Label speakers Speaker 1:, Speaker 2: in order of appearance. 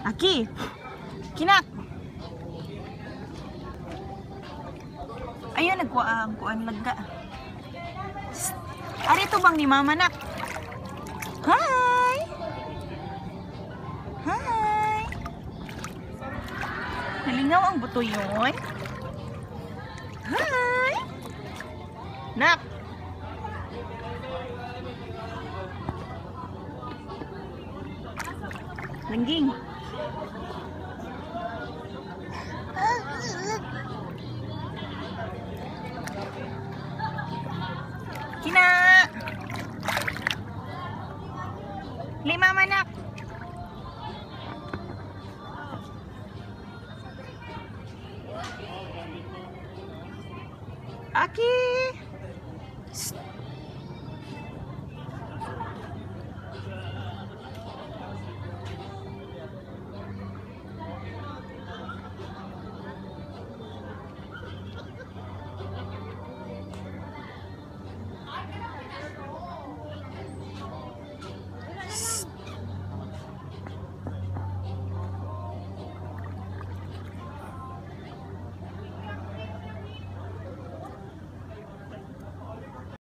Speaker 1: Aki. Kinak. Ayun, kuan lagga. Ari to bang ni mama nak? Hi. Hi. Nalingaw ang buto yun. Hi. Nak. Lengging. Kina. Lima mana?